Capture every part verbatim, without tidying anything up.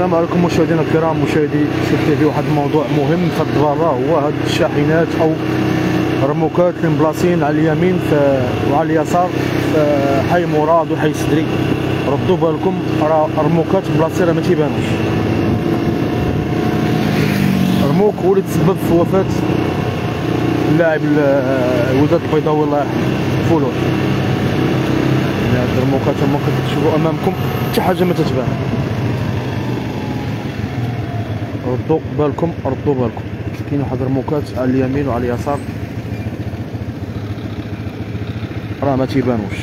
السلام عليكم مشاهدينا الكرام، مشاهدي شوف تي في. واحد الموضوع مهم في الدبابه هو هاد الشاحنات او رموكات اللي مبلاصين على اليمين وعلى اليسار في حي مراد وحي سدري. ردوا بالكم، راه رموكات مبلاصين راه ما تيبانوش. رموك هو اللي تسبب في وفاه اللاعب الوداد البيضاوي الله يرحمه فولور. يعني هاد الرموكات هما كتشوفوا امامكم حتى حاجه ما تتبان. ردوا بالكم ردوا بالكم، كاين واحد الرموكات على اليمين وعلى اليسار راه ما تيبانوش.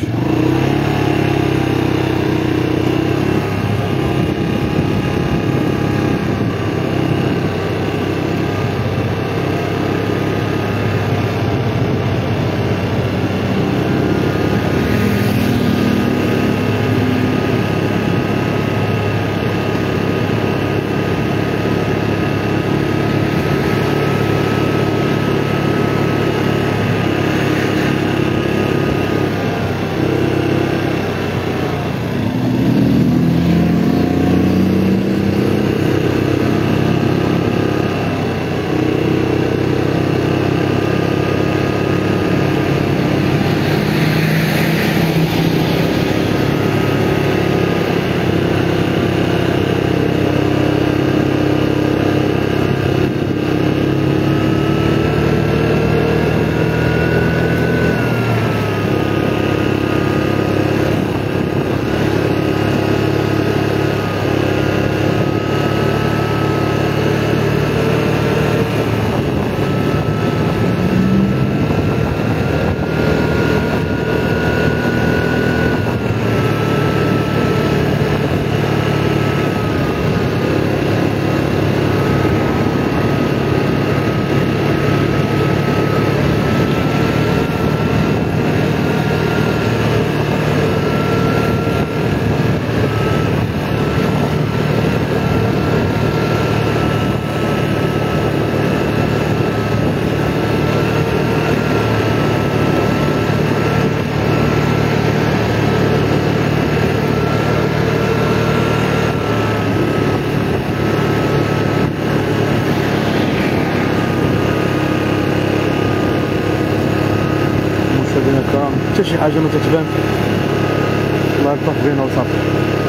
حتى شي حاجه ما تتبان، الله يلطف بينا وصافي.